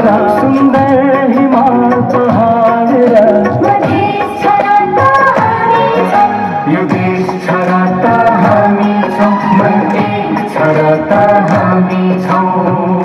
सुन्दर हिमाल पहाड यो देश छ र त हामी छौँ मन एक छ र त हामी छौँ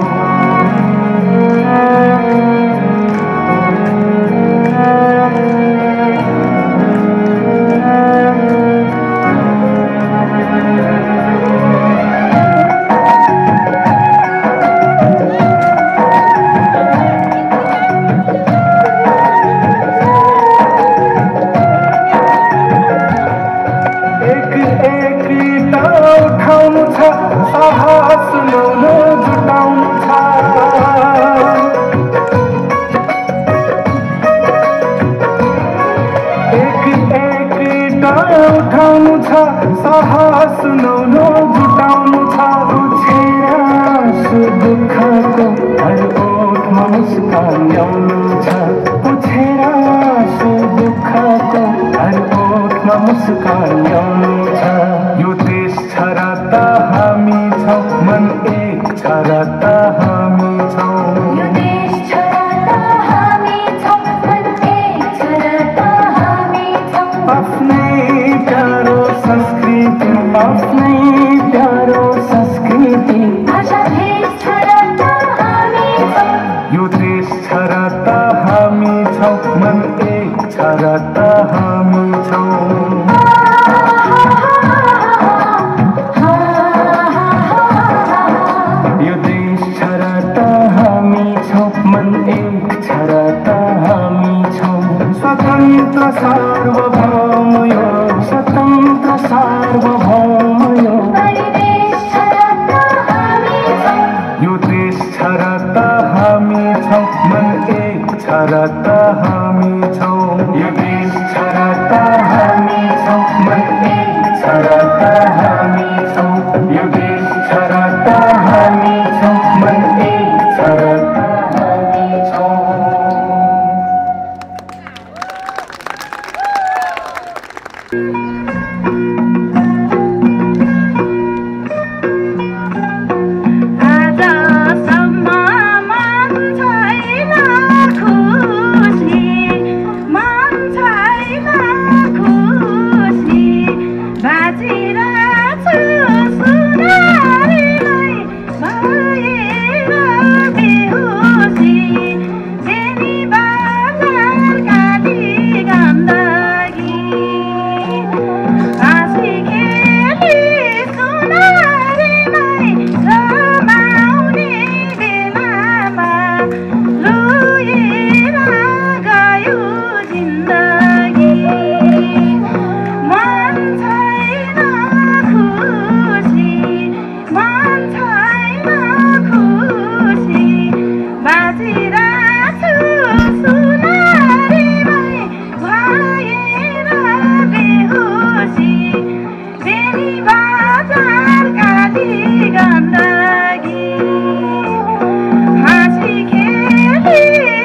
उठाउनु छ साहस सुनाउनु जुटाउनु छ उछेर सुदुःखको हर ओठमा मुस्कान ल्याउनु छ उछेर सुदुःखको हर ओठमा मुस्कान ल्याउनु छ यो देश छ र त हामी छौँ मन एक छ र त हामी छौँ आफ्नै प्यारो संस्कृति भाषा देश छ र त हामी छौँ यो देश छ र त हामी छौँ मन एक छ र त हामी छौँ यो देश छ र त हामी छौँ मन एक छ र त हामी छौँ स्वतन्त्र सार्वभौम यो स्वतन्त्र सार्वभौम यो देश छ र त हामी छौँ यो देश छ र त हामी छौँ मन एक छ र त हामी छौँ यो देश छ र त हामी छौँ मन एक छ र त हामी छौँ यो देश छ र त हामी छौँ मन एक छ र त हामी छौँ हाँसी खेली